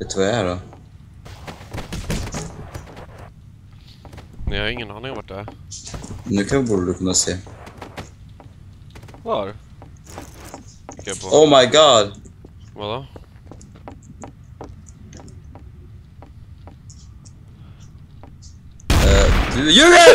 Vet du vad jag är då? Nej, jag har ingen aning vart det är. Nu borde du kunna se. Var? Oh my god! Vadå? Du ljuger!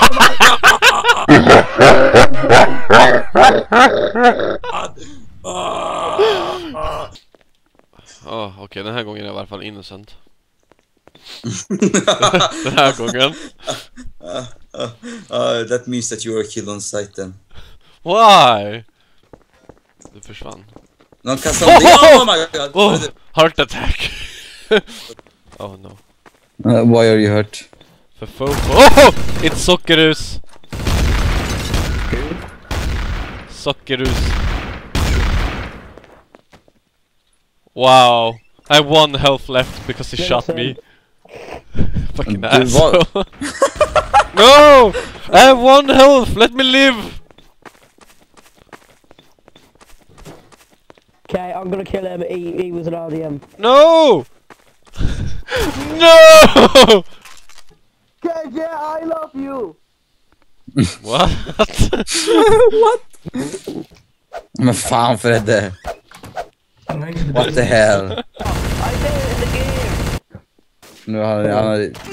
Okej, den här gången är jag i alla fall innocent. Den här gången. That means that you were killed on sight then. Why? Du försvann. Någon kastade oh my god! Oh, heart attack. Oh no. Why are you hurt? För fofo. Oh! It's Sockerrus. Sockerrus. Wow. I have 1 health left because he shot me. Fucking asshole. No! I have 1 health! Let me live! Okay, I'm gonna kill him. He was an RDM. No! No! Okay, yeah, I love you! What? What? Men fan Fredde. What the hell? I did it in the game! Nu har han